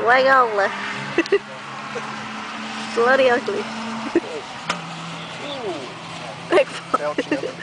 Way over. Bloody ugly. Ooh. Big Fell chip.